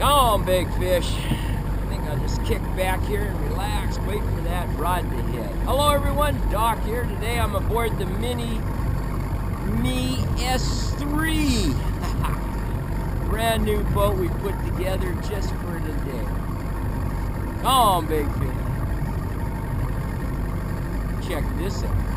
Come on, big fish. I think I'll just kick back here and relax, wait for that rod to hit. Hello everyone, Doc here. Today I'm aboard the Mini Me S3. Brand new boat we put together just for today. Come on, big fish. Check this out.